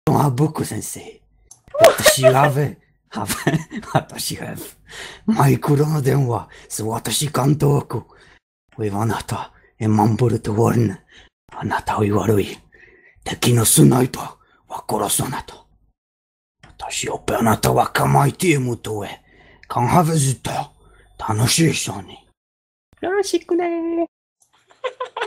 あ、僕先生。私マイクロの電話、私監督。あなた、マンブルトワルン。あなたは悪い。敵のスナイパーは殺すなと。私をあなたは構えてむとへ。カンハベズと楽しい人に。 よろしくねー。